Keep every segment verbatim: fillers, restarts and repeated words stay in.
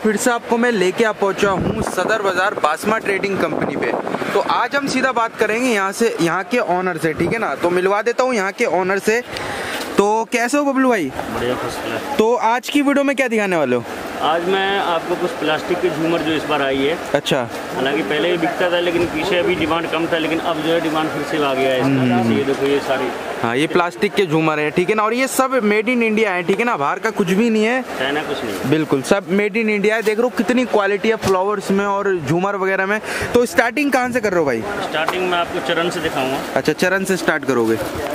फिर से आपको मैं लेके आ पहुंचा हूँ सदर बाजार बासमा ट्रेडिंग कंपनी पे। तो आज हम सीधा बात करेंगे यहाँ से, यहाँ के ऑनर से, ठीक है ना। तो मिलवा देता हूँ यहाँ के ऑनर से। तो कैसे हो बबलू भाई? बढ़िया फर्स्ट। तो आज की वीडियो में क्या दिखाने वाले हो? आज मैं आपको कुछ प्लास्टिक के झूमर जो इस बार आई है। अच्छा। हालांकि पहले भी बिकता था लेकिन पीछे अभी डिमांड कम था, लेकिन अब जो है डिमांड फिर से आ गया है इसका। ये देखो ये सारी, हाँ ये प्लास्टिक के झूमर है, ठीक है ना। और ये सब मेड इन इंडिया है, ठीक है ना। बाहर का कुछ भी नहीं है, चाइना कुछ नहीं, बिल्कुल सब मेड इन इंडिया है। देख रहे हो कितनी क्वालिटी है फ्लावर्स में और झूमर वगैरह में। तो स्टार्टिंग कहाँ से कर रहे हो भाई? स्टार्टिंग में आपको चरण से दिखाऊंगा। अच्छा, चरण से स्टार्ट करोगे।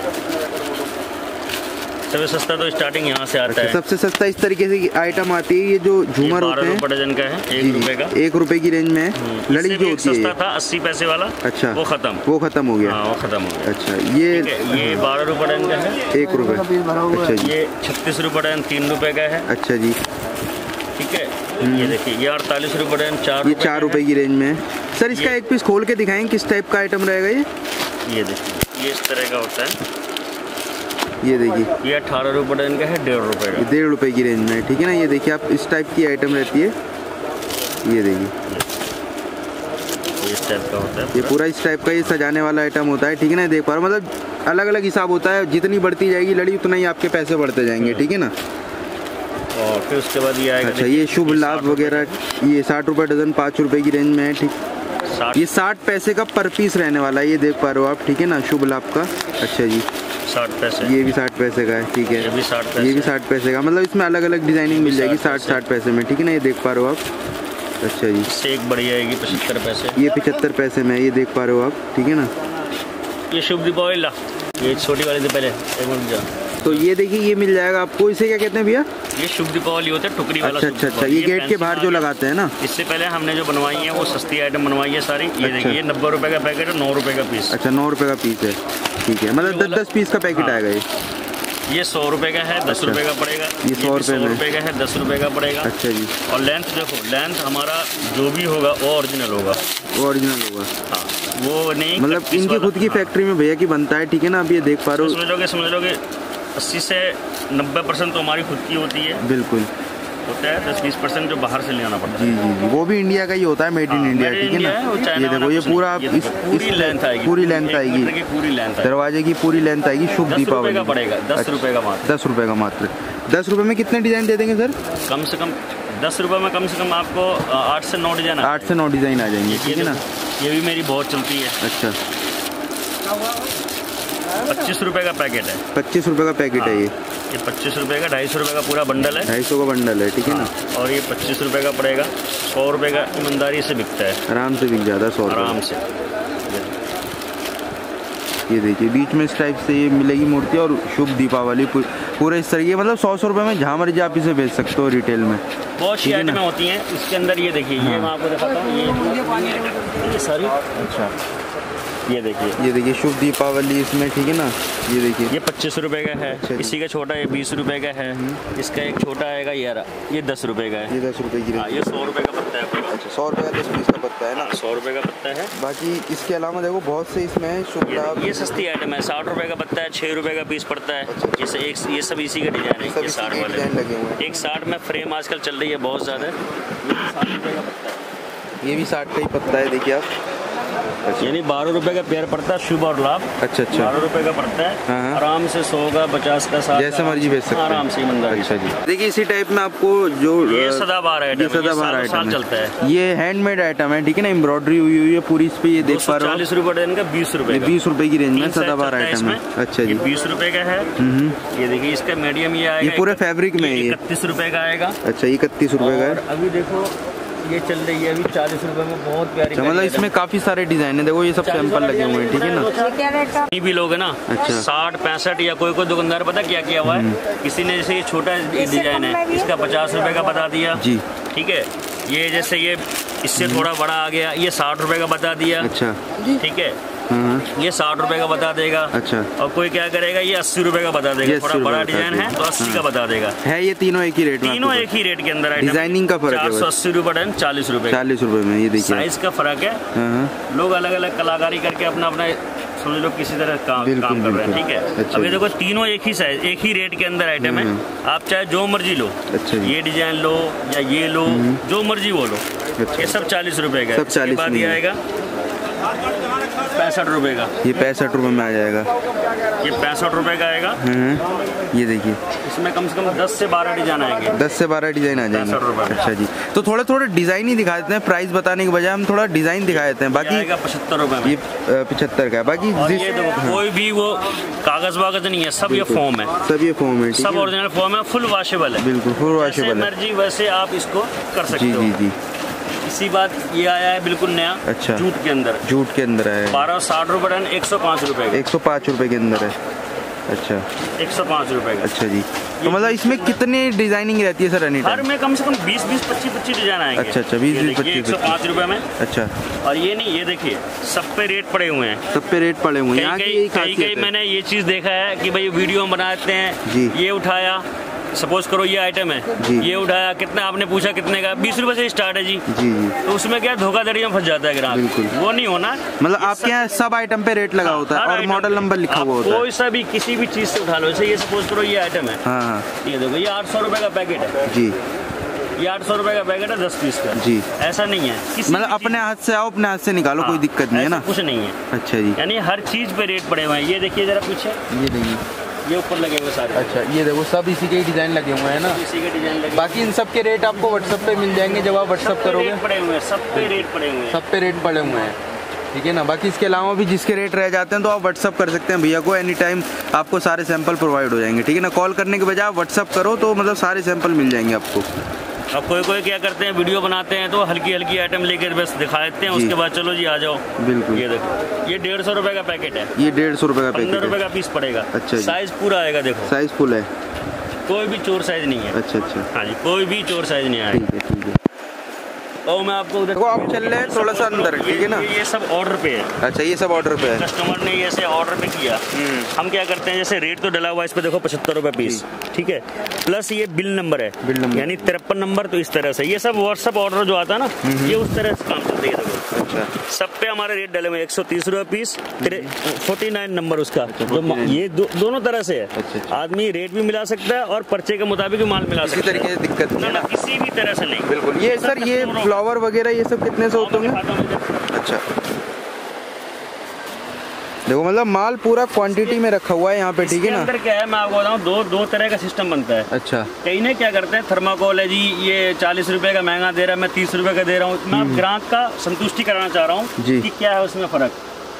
सबसे सस्ता तो स्टार्टिंग यहाँ से आता अच्छा, है। सबसे सस्ता इस तरीके से आइटम आती है। ये जो झूमर होते हैं डजन का है, एक रुपए का, एक रुपए की रेंज में है। लड़ी जो होती है सस्ता था अस्सी पैसे वाला, अच्छा वो खत्म वो खत्म हो गया। हाँ, वो खत्म हो गया। अच्छा, ये ये बारह रुपए डजन का है, एक रुपए। अच्छा जी। ये छत्तीस रुपए डजन तीन रुपए का है। अच्छा जी, ठीक है। ये देखिए ये अड़तालीस रुपए डजन चार, ये चार रुपए की रेंज में है। सर इसका एक पीस खोल के दिखाएं, किस टाइप का आइटम रहेगा ये? ये देखिए ये इस तरह का होता है। ये देखिए ये अठारह रुपए डजन का है, डेढ़ रुपए का, डेढ़ रुपए की रेंज में, ठीक है ना। ये देखिए आप इस टाइप की आइटम रहती है। ये देखिए इस टाइप का होता है, ये पूरा इस टाइप का ये सजाने वाला आइटम होता है, ठीक है ना। देख पा रहे हो, मतलब अलग अलग हिसाब होता है। जितनी बढ़ती जाएगी लड़ी उतना ही आपके पैसे बढ़ते जाएंगे, ठीक है ना। और फिर उसके बाद ये आएगा। अच्छा, ये शुभ लाभ वगैरह ये साठ रुपए डजन पाँच रुपए की रेंज में है, ठीक। ये साठ पैसे का पर पीस रहने वाला है, ये देख पा रहे हो आप, ठीक है ना, शुभ लाभ का। अच्छा जी, साठ पैसे। ये भी साठ पैसे का है, ठीक है। ये भी साठ पैसे, ये भी साठ पैसे का, मतलब इसमें अलग अलग डिजाइनिंग मिल जाएगी साठ साठ पैसे में, ठीक है ना। ये देख पा रहे हो आप। अच्छा जी, इससे एक बड़ी आएगी पचहत्तर पैसे, ये पचहत्तर पैसे में, ये देख पा रहे हो आप, ठीक है ना। ये शुभ दीपावली, ये छोटी वाली से पहले एक मिनट जा। तो ये देखिए ये मिल जाएगा आपको। इसे क्या कहते हैं भैया? ये शुभ दीपावली होता है, टुकड़ी वाला। अच्छा अच्छा अच्छा, ये गेट के बाहर जो लगाते हैं ना। इससे पहले हमने जो बनवाई है वो सस्ती आइटम बनवाई है सारी। ये देखिए ये नब्बे रुपए का पैकेट है, नौ रुपए का पीस। अच्छा, नौ रुपए का पीस है, ठीक है। मतलब दस दस पीस का पैकेट आएगा ये। ये सौ रुपए का है, दस रुपए का पड़ेगा। ये सौ रुपए रुपए का है, दस रुपए का पड़ेगा। अच्छा जी। और लेंथ देखो, लेंथ हमारा जो भी होगा वो ओरिजिनल होगा, वो ओरिजिनल होगा। हाँ, वो नहीं मतलब इनकी खुद की फैक्ट्री में भैया की बनता है, ठीक है ना। अब ये देख पा रहे हो, समझ लोगे समझ लोगे अस्सी से नब्बे परसेंट तो हमारी खुद की होती है, बिल्कुल होता है। दस बीस परसेंट जो बाहर से ले आना पड़ता है। जी जी जी, वो भी इंडिया का ही होता है, मेड इन इंडिया, ठीक है ना। ये देखो ये पूरा इस पूरी लेंथ आएगी, पूरी लेंथ आएगी, पूरी लेंथ दरवाजे की पूरी लेंथ आएगी। शुभ दीपावली का पड़ेगा दस रुपए का मात्र, दस रुपए का मात्र। दस रुपए में कितने डिजाइन दे देंगे सर? कम से कम दस रुपए में कम से कम आपको आठ से नौ डिजाइन आठ से नौ डिजाइन आ जाएंगे, ठीक है ना। ये भी मेरी बहुत चलती है। अच्छा, पच्चीस रुपए का पैकेट है, पच्चीस रुपए का पैकेट है ये। ये पच्चीस रुपए का ढाई सौ रुपए का पूरा बंडल है, ढाई सौ का बंडल है, ठीक है ना। और ये पच्चीस रुपए का पड़ेगा। सौ रुपए का ईमानदारी से बिकता है, आराम से बिक जाता है सौ आराम से। ये देखिए बीच में इस टाइप से ये मिलेगी मूर्ति। और शुभ दीपावली पूरे इस तरीके, मतलब सौ सौ रुपए में जहाँ मर्जी आप इसे बेच सकते हो रिटेल में। बहुत सी आइटमें होती हैं इसके अंदर। ये देखिए ये मैं आपको दिखाता हूँ, ये ये सारी। अच्छा, ये देखिए ये देखिए शुभ दीपावली इसमें, ठीक है ना। ये देखिए ये पच्चीस रुपए का है। अच्छा, इसी का छोटा ये बीस रुपए का है। इसका एक छोटा आएगा यार, ये दस रुपए का है। ये दस रुपए की, ये सौ रुपए का पत्ता है। अच्छा, सौ रुपए का दस पीस का पत्ता है ना। सौ रुपए का पत्ता है। बाकी इसके अलावा देखो बहुत से इसमें शुभ लाभ। ये सस्ती आइटम है, साठ रुपए का पत्ता है, छह रुपए का पीस पड़ता है। जैसे एक ये सब इसी का डिजाइन है, ये साठ वाले लगे हुए हैं। एक साठ में फ्रेम आजकल चल रही है बहुत ज्यादा। साठ रुपए का पत्ता है, ये भी साठ का ही पत्ता है, देखिए आप। अच्छा, यानी बारह रुपए का पेयर पड़ता है शुभ और लाभ। अच्छा अच्छा, बारह रुपए का पड़ता है। हाँ। आराम से सौ का, पचास का, साठ, जैसे मर्जी बेच सकते हैं, आराम से ईमानदारी। अच्छा जी। देखिए इसी टाइप में आपको जो ये सदाबहार आइटम, ये सदाबहार आइटम चलता है। ये हैंडमेड आइटम है, ठीक है ना। एम्ब्रॉयडरी हुई हुई है पूरी इस पे, ये देख पा रहे हो। चालीस रुपए डजन का, बीस रुपए बीस रुपए की रेंज में सदाबहार आइटम है। अच्छा जी, बीस रुपए का है। ये देखिए इसका मीडियम ये आएगा, ये पूरे फैब्रिक में है, इकतीस रुपए का आएगा। अच्छा, इकतीस रुपए का है। अभी देखो ये चल रही है अभी चालीस रुपए में, बहुत प्यारी। मतलब इसमें काफी सारे डिजाइन है, देखो ये सब सैंपल लगे हुए हैं, ठीक है ना। भी लोग है ना, अच्छा, साठ पैंसठ या कोई कोई दुकानदार पता क्या किया हुआ है, किसी ने जैसे ये छोटा डिजाइन है इसका पचास रुपए का बता दिया जी, ठीक है। ये जैसे ये इससे थोड़ा बड़ा आ गया, ये साठ रुपए का बता दिया। अच्छा, ठीक है। ये साठ रुपए का बता देगा। अच्छा, और कोई क्या करेगा, ये अस्सी रुपए का बता देगा। थोड़ा बड़ा डिजाइन है तो अस्सी का बता देगा। है ये तीनों एक ही रेट में, तीनों एक ही रेट के अंदर है। डिजाइनिंग का फर्क है, चार सौ अस्सी रुपए डन, चालीस रुपए, चालीस रुपए में। ये देखिए साइज का फर्क है। लोग अलग अलग कलाकारी करके अपना अपना समझ लो किसी तरह काम काम कर रहे हैं, ठीक है। अच्छा, अब ये देखो तीनों एक ही साइज एक ही रेट के अंदर आइटम है, आप चाहे जो मर्जी लो। अच्छा, ये डिजाइन लो या ये लो, जो मर्जी वो लो। अच्छा, ये सब चालीस रुपए का। सब चालीस बाद ये आएगा पैंसठ रुपए का। ये पैंसठ रुपए में आ जाएगा। ये पैंसठ रुपए का आएगा। ये देखिए इसमें कम से कम दस से बारह डिजाइन आएंगे। दस से बारह डिजाइन आ जाएंगे। अच्छा जी, तो थोड़े थोड़े डिजाइन ही दिखा देते हैं, प्राइस बताने के बजाय हम थोड़ा डिजाइन दिखा देते हैं। बाकी पचहत्तर रुपए में। ये पचहत्तर का है। बाकी ये कोई भी वो कागज वागज नहीं है, सब ये फॉर्म है। सब ये फॉर्म है, सब ओरिजिनल फॉर्म है, फुल वॉशेबल है। बिल्कुल फुल वॉशेबल है। मर्जी वैसे आप इसको कर सकते हो। जी जी। इसी बात ये आया है बिल्कुल नया। अच्छा, जूट के अंदर। जूट के अंदर है बारह साठ रुपए टन, एक सौ पाँच रुपए एक सौ पाँच रुपए के अंदर है। अच्छा, एक सौ पाँच रुपए का। अच्छा जी, तो मतलब इसमें कितनी डिजाइनिंग रहती है सर? एनी हर में कम से कम बीस बीस पच्चीस पच्चीस डिजाइन आएंगे। अच्छा अच्छा, बीस बीस पच्चीस एक सौ पाँच रुपए में। अच्छा, और ये नहीं, ये देखिए सब पे रेट पड़े हुए हैं। सब पे रेट पड़े हुए हैं। कई कई मैंने ये चीज देखा है कि भाई वीडियो हम बनाते हैं, ये उठाया, सपोज करो ये आइटम है, ये उठाया, कितना आपने पूछा कितने का, बीस रुपए से स्टार्ट है जी। जी जी। तो उसमें क्या धोखाधड़ी में फंस जाता है ग्राहक। बिल्कुल, वो नहीं होना। मतलब आपके यहाँ सब आइटम पे रेट लगा होता है और मॉडल नंबर लिखा हुआ होता है। कोई सा भी किसी भी चीज से उठा लो, जैसे ये सपोज करो ये आइटम है। हाँ, ये देखो ये आठ सौ रुपए का पैकेट है जी। ये आठ सौ रुपए का पैकेट है दस पीस का जी। ऐसा नहीं है, मतलब अपने हाथ से आओ अपने हाथ से निकालो, कोई दिक्कत नहीं है ना, कुछ नहीं है। अच्छा जी, यानी हर चीज पे रेट पड़े हुए हैं। ये देखिए जरा पीछे, ये देखिए ये ऊपर लगे हुए सारे। अच्छा, ये देखो सब इसी के डिजाइन लगे हुए हैं ना, इसी के डिजाइन लगे। बाकी इन सब के रेट आपको व्हाट्सएप पे मिल जाएंगे जब आप व्हाट्सएप करोगे। पड़े हुए हैं सब पे रेट पड़े हुए हैं, सब पे रेट पड़े हुए हैं, ठीक है ना। बाकी इसके अलावा भी जिसके रेट रह जाते हैं तो आप व्हाट्सअप कर सकते हैं भैया को, एनी टाइम आपको सारे सैंपल प्रोवाइड हो जाएंगे, ठीक है ना। कॉल करने के बजाय आप व्हाट्सअप करो तो मतलब सारे सैंपल मिल जाएंगे आपको। अब कोई कोई क्या करते हैं, वीडियो बनाते हैं तो हल्की हल्की आइटम लेकर बस दिखा देते हैं, उसके बाद चलो जी आ जाओ। बिल्कुल, ये देखो ये डेढ़ सौ रुपए का पैकेट है। ये डेढ़ सौ रुपए का पैकेट, पंद्रह रुपए का पीस पड़ेगा। अच्छा, साइज पूरा आएगा, देखो साइज फुल है, कोई भी चोर साइज नहीं है। अच्छा अच्छा, हाँ जी, कोई भी चोर साइज नहीं आएगा। ठीक है ठीक है। तो मैं आपको उधर आप चल रहे हैं थोड़ा सा अंदर, ठीक है ना। ये सब ऑर्डर पे है। अच्छा, ये सब ऑर्डर पे है, कस्टमर ने ये से ऑर्डर पे किया। हम क्या करते हैं, जैसे रेट तो डला हुआ है इस पे, देखो पचहत्तर रुपए पीस, ठीक है, प्लस ये बिल नंबर है, बिल नंबर यानी तिरपन नंबर। तो इस तरह से ये सब व्हाट्सएप ऑर्डर जो आता है ना, ये उस तरह से काम करते हैं। अच्छा, सब पे हमारे रेट डले हुए एक सौ तीस रुपए पीस, फोर्टी नाइन नंबर उसका, जो ये दोनों तरह से है। आदमी रेट भी मिला सकता है और पर्चे के मुताबिक भी माल मिला सकता है, तरीके से दिक्कत नहीं, किसी भी तरह से नहीं। बिल्कुल। ये सर ये फ्लावर वगैरह ये सब कितने से होते होंगे? अच्छा, देखो मतलब माल पूरा क्वांटिटी में रखा हुआ है यहाँ पे, ठीक है ना। अंदर क्या है मैं आपको बताऊँ, दो दो तरह का सिस्टम बनता है। अच्छा, कई ने क्या करते हैं, थर्माकोल है जी, ये चालीस रुपए का महंगा दे रहा है, मैं तीस रुपए का दे रहा हूँ। मैं ग्राहक का संतुष्टि कराना चाह रहा हूँ कि क्या है उसमें फर्क।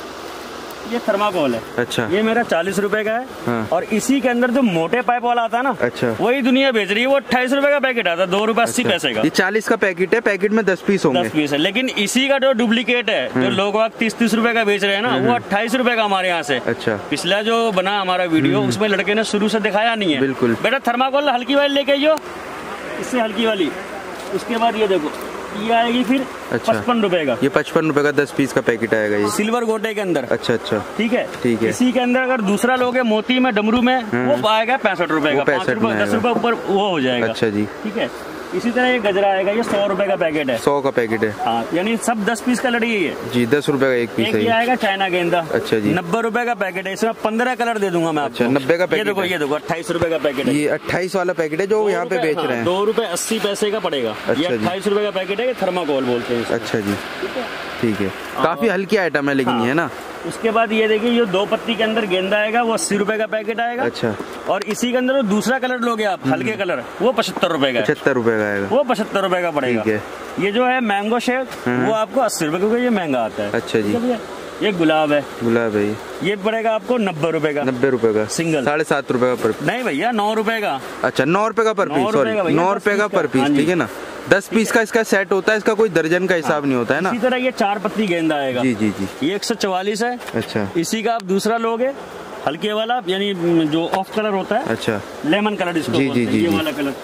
ये थर्माकोल है। अच्छा, ये मेरा चालीस रुपए का है। हाँ। और इसी के अंदर जो मोटे पाइप वाला आता है ना, अच्छा, वही दुनिया बेच रही है, वो अट्ठाईस रुपए का पैकेट आता है, दो रुपए अस्सी पैसे का। ये चालीस का पैकेट है, पैकेट में दस पीस होंगे। दस पीस है, लेकिन इसी का जो डुप्लीकेट है, जो लोग तीस तीस रुपए का बेच रहे हैं ना, वो अट्ठाईस रुपए का हमारे यहाँ से। अच्छा, पिछला जो बना हमारा वीडियो, उसमें लड़के ने शुरू से दिखाया नहीं है। बिल्कुल बेटा, थर्माकोल हल्की वाली लेके आइयो, इससे हल्की वाली। उसके बाद ये देखो ये आएगी फिर पचपन रुपए का। ये पचपन रुपए का दस पीस का पैकेट आएगा, ये सिल्वर गोटे के अंदर। अच्छा अच्छा, ठीक है ठीक है। इसी के अंदर अगर दूसरा लोगे मोती में, डमरू में, वो आएगा पैंसठ रुपए का, पाँच रुपए दस रुपए ऊपर वो हो जाएगा। अच्छा जी, ठीक है। इसी तरह ये गजरा आएगा, ये सौ रुपए का पैकेट है। सौ का पैकेट है, हाँ, यानी सब दस पीस का लड़ी है जी, दस रुपए का एक पीस है। ये आएगा चाइना गेंदा। अच्छा जी, नब्बे रुपए का पैकेट है, इसमें पंद्रह कलर दे दूंगा मैं आपको। अच्छा, नब्बे का पैकेट। ये देखो ये देखो अट्ठाईस रुपए का पैकेट है, ये अट्ठाईस वाला पैकेट है जो यहाँ पे बेच रहे हैं। दो रुपए अस्सी पैसे का पड़ेगा। ये अट्ठाईस रुपए का पैकेट है, ये थर्माकोल बोलते हैं। अच्छा जी, ठीक है। काफी हल्की आइटम है लेकिन ये ना। उसके बाद ये देखिए, ये दो पत्ती के अंदर गेंदा आएगा, वो अस्सी रुपए का पैकेट आएगा। अच्छा, और इसी के अंदर दूसरा कलर लोगे आप, हल्के कलर, वो पचहत्तर रुपए का। पचहत्तर रुपए का आएगा, वो पचहत्तर रुपए का पड़ेगा। ठीक है। ये जो है मैंगो शेक, वो आपको अस्सी रुपए, क्योंकि ये महंगा आता है। अच्छा जी। ये गुलाब है, गुलाब है, ये पड़ेगा आपको नब्बे रुपए का। नब्बे रुपए का सिंगल, साढ़े सात रुपए का पर पीस। नहीं भैया, नौ रुपए का। अच्छा, नौ रुपए का पर पीस, सॉरी नौ रुपए का पर पीस, ठीक है ना। दस पीस का इसका सेट होता है, इसका कोई दर्जन का हिसाब नहीं होता है ना। इसी तरह ये चार पत्ती गेंदा आएगा। जी जी जी, ये एक सौ चवालीस है। अच्छा, इसी का आप दूसरा लोगे हल्के वाला, यानी जो ऑफ कलर होता है। अच्छा, लेमन कलर इसको बोलते हैं, ये वाला कलर।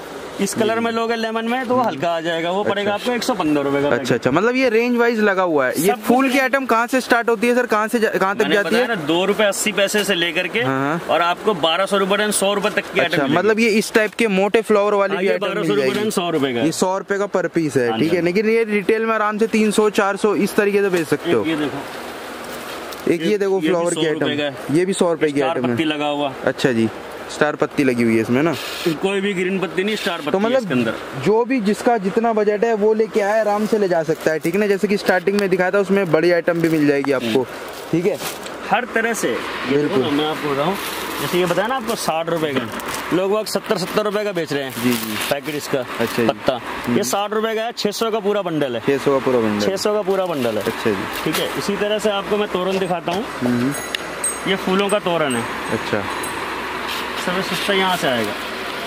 इस कलर में लोगे लेमन में तो वो हल्का आ जाएगा, वो पड़ेगा आपको एक सौ पंद्रह रुपए का। अच्छा अच्छा, मतलब ये रेंज वाइज लगा हुआ है। ये फूल की आइटम कहाँ से स्टार्ट होती है सर, कहाँ से कहाँ तक जाती है? दो रुपए अस्सी पैसे से लेकर के और आपको बारह सौ रुपए सौ रुपए तक की आइटम। मतलब ये इस टाइप के मोटे फ्लावर वाली भी आइटम मिल जाएगी। सौ रुपए का, ये सौ रुपए का पर पीस है, ठीक है। लेकिन ये रिटेल में आराम से तीन सौ चार सौ इस तरीके से बेच सकते हो। ये देखो एक ये देखो फ्लावर की आइटम, ये भी सौ रुपए की आइटम है, लगा हुआ। अच्छा जी, स्टार पत्ती लगी हुई है इसमें ना, कोई भी ग्रीन पत्ती नहीं, स्टार पत्ती। तो मतलब अंदर जो भी जिसका जितना बजट है वो लेके आए, आराम से ले जा सकता है, ठीक है ना। जैसे कि स्टार्टिंग में दिखाया था, उसमें बड़ी आइटम भी मिल जाएगी आपको, ठीक है, हर तरह से। बिल्कुल, मैं आपको बताऊँ, जैसे ये बताया ना आपको साठ रुपए का, लोग वक्त सत्तर सत्तर रुपए का बेच रहे हैं। जी जी, पैकेट इसका। अच्छा जी। पत्ता ये साठ रुपए का है, छह सौ का पूरा बंडल है, छह सौ का पूरा बंडल, छह सौ का पूरा बंडल है। अच्छा जी, ठीक है। इसी तरह से आपको मैं तोरण दिखाता हूँ, ये फूलों का तोरण है। अच्छा, सबसे सस्ता यहाँ से आएगा,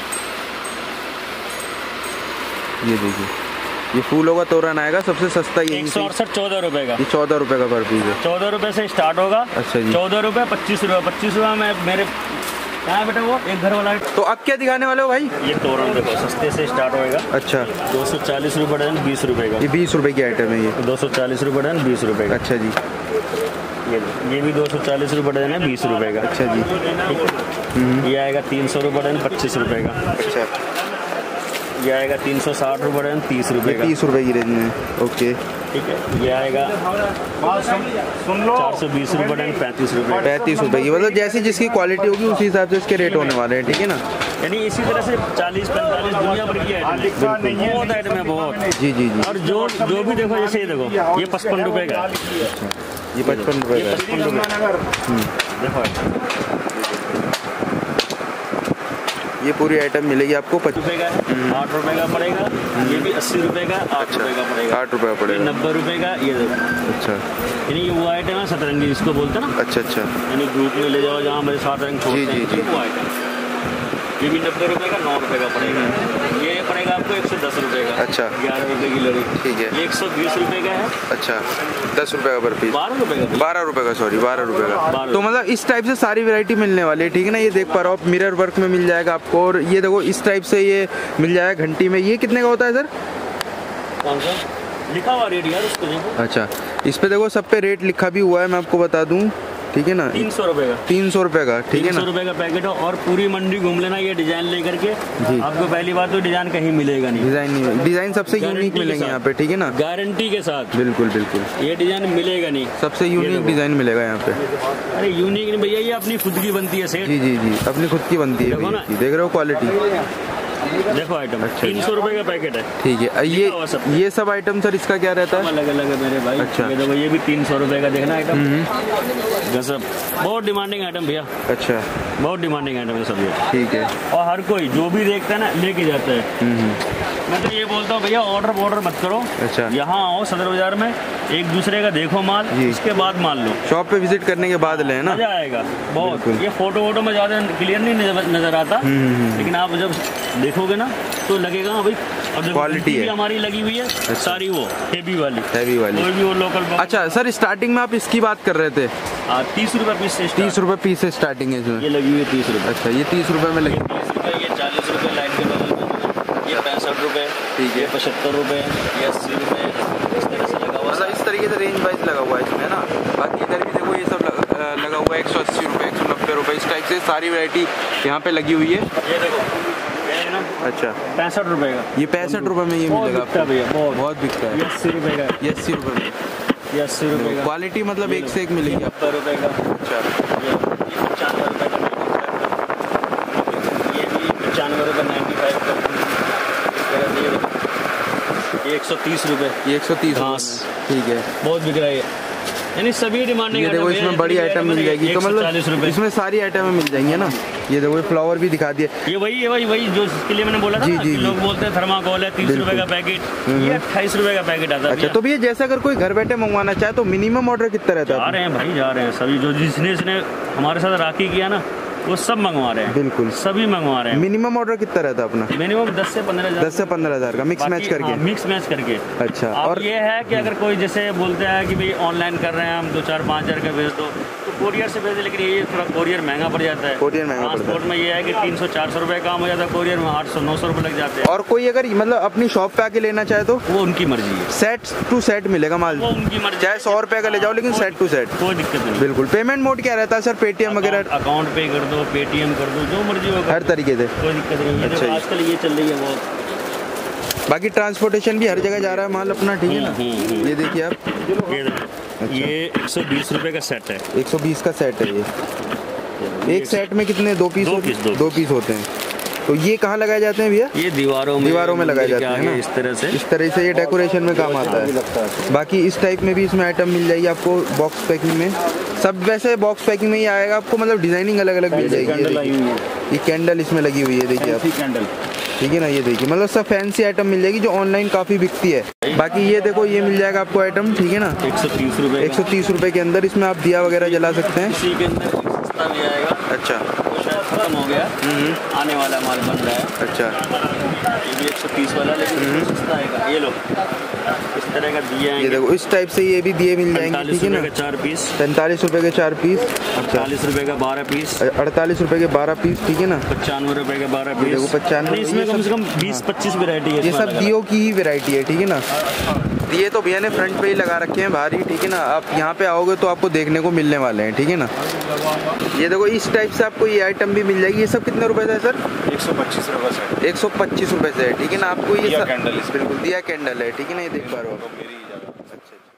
ये देखिए, ये फूलों का तोरण आएगा सबसे सस्ता, ये एक सौ अड़सठ चौदह रुपए का, ये चौदह रुपए का पर पीस है, चौदह रुपए से स्टार्ट होगा। अच्छा जी, चौदह रुपए, पच्चीस रुपए, पच्चीस रुपए में मेरे कहाँ बेटा वो एक घर वाला। तो अब क्या दिखाने वाले हो भाई? ये तोरण देखो, सस्ते से स्टार्ट होएगा। अच्छा, दो सौ चालीस रुपए डजन, बीस रुपए का, ये बीस रुपए की आइटम है, ये दो सौ चालीस रुपए डजन, बीस रुपए का। अच्छा जी, ये ये भी दो सौ चालीस रुपए डजन है, बीस रुपए का। अच्छा जी, ये आएगा तीन सौ रुपए डजन, पच्चीस रुपए का। अच्छा, ये आएगा तीन सौ साठ रुपए डजन, तीस रुपए का, तीस रुपए की रेंज में। ओके, ठीक है। ये आएगा चार सौ बीस रुपए डजन, पैंतीस रुपए, पैंतीस रुपए की, मतलब जैसी जिसकी क्वालिटी होगी उसी हिसाब से इसके रेट होने वाले हैं, ठीक है ना। यानी इसी तरह से चालीस पैंतालीस दुनिया भर की आइटम, बहुत आइटम है, बहुत। जी जी जी, और जो जो भी देखो, जैसे ये देखो, ये पचपन रुपए का, ये पचपन रुपए का, पचपन रुपए देखो, ये पूरी आइटम मिलेगी आपको पच्चीस रुपए का, आठ रुपए का पड़ेगा। ये भी अस्सी रुपए का, आठ रुपए का पड़ेगा, आठ रुपए का पड़ेगा, नब्बे रुपए का। ये देखो, अच्छा, यानी ये वो आइटम है सतरंगी जिसको बोलते हैं ना। अच्छा अच्छा, यानी ग्रुप में ले जाओ जहाँ मेरे सात रंग छोड़ते हैं, जी वो आइटम। ये भी नब्बे रुपए का, नौ रुपए का पड़ेगा। ये पड़ेगा आपको एक सौ दस रुपए का। अच्छा, ग्यारह रुपए की लड़ी, ठीक है। ये एक सौ बीस रुपए का है। अच्छा, दस रुपए का पर पीस, बारह रुपए का, बारह रुपए का, सॉरी बारह रुपए का। तो मतलब इस टाइप से सारी वैरायटी मिलने वाली है, ठीक है ना। ये देख पा रहा हूँ, मिरर वर्क में मिल जाएगा आपको, और ये देखो इस टाइप से ये मिल जाएगा घंटी में। ये कितने का होता है सर? कौन सा लिखा हुआ रेट यार उसको देखो। अच्छा, इस पे देखो सब पे रेट लिखा भी हुआ है, मैं आपको बता दूं, ठीक है ना। तीन सौ रुपए का, तीन सौ रुपए का, ठीक है ना, तीन सौ रुपए का पैकेट हो। और पूरी मंडी घूम लेना ये डिजाइन लेकर के, आपको पहली बात तो डिजाइन कहीं मिलेगा नहीं, डिजाइन नहीं, डिजाइन सबसे यूनिक मिलेंगे यहाँ पे, ठीक है ना, गारंटी के साथ। बिल्कुल बिल्कुल, ये डिजाइन मिलेगा नहीं, सबसे यूनिक डिजाइन मिलेगा यहाँ पे। अरे यूनिक नहीं भैया, ये अपनी खुद की बनती है सेट। जी जी जी, अपनी खुद की बनती है, देख रहे हो क्वालिटी, देखो आइटम। अच्छा, तीन सौ रुपए का पैकेट है, ठीक है। ये ये सब आइटम सर इसका क्या रहता है? अलग अलग है मेरे भाई। अच्छा, ये देखो, ये भी तीन सौ रुपए का, देखना आइटम गजब, बहुत डिमांडिंग आइटम भैया। अच्छा, बहुत डिमांडिंग आइटम है सब ये, ठीक है। और हर कोई जो भी देखता है ना लेके जाता है। मैं तो ये बोलता हूँ भैया, ऑर्डर ऑर्डर मत करो। अच्छा, यहाँ आओ सदर बाजार में, एक दूसरे का देखो माल, इसके बाद माल लो, शॉप पे विजिट करने के बाद ले ना, मजा आएगा बहुत। ये फोटो वोटो में ज्यादा क्लियर नहीं नजर आता, लेकिन आप जब देखोगे ना तो लगेगा भाई क्वालिटी है, हमारी लगी हुई है सारी, वो हेवी वाली, हेवी वाली, कोई भी वो लोकल। अच्छा सर, स्टार्टिंग में आप इसकी बात कर रहे थे, तीस रुपए पीस से, तीस रुपए पीस से स्टार्टिंग है इसमें, ये लगी हुई है तीस रुपए। अच्छा, ये तीस रुपए में लगी, तीस रुपए, ये चालीस रुपए लाइन के बगल में, ये पैंसठ रुपए, ठीक है, पचहत्तर रुपए, ये अस्सी रुपए, इस तरह से लगा हुआ, मतलब इस तरीके से रेंज वाइज लगा हुआ है इसमें ना। बाकी इधर भी देखो ये सब लगा हुआ है, एक सौ अस्सी रुपए, एक सौ नब्बे रुपए, इस टाइप से सारी वैरायटी यहाँ पे लगी हुई है। ये देखो, अच्छा, पैंसठ रुपए का, ये पैंसठ रुपए में ये मिलेगा आपको भैया, बहुत बहुत बिकता है। ये अस्सी रुपए का, ये अस्सी रुपए में, ये अस्सी रुपए का, क्वालिटी मतलब एक से एक मिलेगी। नब्बे रुपए का, अच्छा, ये पचानवे रुपए का, ये भी पचानवे रुपए, नाइन्टी फाइव का, ये एक सौ तीस रुपए, ये एक सौ तीस, हाँ ठीक है, बहुत बिक रहा है। यानी सभी डिमांडिंग, ये देखो इसमें बड़ी आइटम मिल जाएगी, तो मतलब इसमें सारी आइटमें मिल जाएंगी ना। ये देखो फ्लावर भी दिखा दिए, ये वही है, वही वही जो इसके लिए मैंने बोला था ना, कि लोग बोलते हैं थर्माकोल है, तीस रुपए का पैकेट, ये अट्ठाईस रुपए का पैकेट आता है। अच्छा, तो भैया जैसे अगर कोई घर बैठे मंगवाना चाहे तो मिनिमम ऑर्डर कितना रहता है? जा रहे हैं भाई, जा रहे हैं सभी, जो जिसने इसने हमारे साथ राखी किया ना वो सब मंगवा रहे हैं, बिल्कुल सभी मंगवा रहे हैं। मिनिमम ऑर्डर कितना रहता है अपना? मिनिमम दस से पंद्रह हजार, दस से पंद्रह हजार का मिक्स मैच करके, मिक्स मैच करके। अच्छा, और ये है कि अगर कोई जैसे बोलते हैं कि भाई ऑनलाइन कर रहे हैं हम, दो चार पाँच हजार का भेज दो, तो कोरियर से भेज, लेकिन ये थोड़ा कोरियर महंगा पड़ जाता है, कोरियर महंगा ट्रांसपोर्ट में ये है कि तीन सौ चार सौ रुपए काम हो जाता है, कोरियर में आठ सौ नौ सौ रुपए लग जाते हैं। और कोई अगर मतलब अपनी शॉप पे आके लेना चाहे तो वो उनकी मर्जी है, सेट टू सेट मिलेगा माल, वो उनकी मर्जी, चाहे सौ रुपए का ले जाओ लेकिन सेट टू सेट, कोई दिक्कत नहीं। बिल्कुल। पेमेंट मोड क्या रहता है सर? पेटीएम वगैरह, अकाउंट पे कर दो, पेटीएम कर दो, जो मर्जी होगा, हर तरीके से, कोई दिक्कत नहीं है। अच्छा, आजकल ये चल रही है बहुत। बाकी ट्रांसपोर्टेशन भी हर जगह जा रहा है माल अपना, ठीक है ना। ये देखिए आप, ये एक सौ बीस रुपए का सेट है। एक सौ बीस का सेट है ये। एक सेट में कितने, दो पीस? दो पीस, दो, दो पीस होते हैं। तो ये कहाँ लगाए जाते हैं भैया? ये दीवारों में, दीवारों में लगाए जाते हैं ना, इस तरह से। इस तरह से ये डेकोरेशन में काम आता है। बाकी इस टाइप में भी इसमें आइटम मिल जाएगी आपको बॉक्स पैकिंग में। सब वैसे बॉक्स पैकिंग में ही आएगा आपको, मतलब डिजाइनिंग अलग अलग मिल जाएगी। ये, ये कैंडल इसमें लगी हुई है, देखिए आप कैंडल, ठीक है ना। ये देखिए मतलब सब फैंसी आइटम मिल जाएगी जो ऑनलाइन काफ़ी बिकती है। बाकी ये देखो ये मिल जाएगा आपको आइटम, ठीक है ना, एक सौ तीस रुपए एक सौ तीस रुपए के अंदर। इसमें आप दिया वगैरह जला सकते हैं। इसी के अंदर सस्ता भी आएगा। अच्छा, खत्म हो गया, आने वाला माल बन रहा है। अच्छा, ये भी एक सौ तीस वाला, लेकिन सस्ता आएगा। ये लो इस तरह का दिया है, ये देखो इस टाइप से ये भी दिए मिल जाएंगे, ठीक है ना। चार पीस, पैंतालीस रुपए के चार पीस, चालीस रुपए का बारह पीस, अड़तालीस रुपए के बारह पीस, ठीक है ना। पचानवे रुपए के बारह पीस, देखो पचानवे। इसमें कम से कम बीस पच्चीस वैरायटी है। ये सब दियो की ही वैरायटी है, ठीक है ना। दिए तो भैया ने फ्रंट पे ही लगा रखे हैं बाहर ही, ठीक है ना। आप यहाँ पे आओगे तो आपको देखने को मिलने वाले हैं, ठीक है ना। ये देखो इस टाइप से आपको ये आइटम भी मिल जाएगी। ये सब कितने रुपए है सर? एक सौ पच्चीस रुपए से, एक सौ पच्चीस रुपए से, ठीक है ना। आपको ये कैंडल, बिल्कुल दिया कैंडल है, ठीक है ना। ये देख पा रहे हो। अच्छा।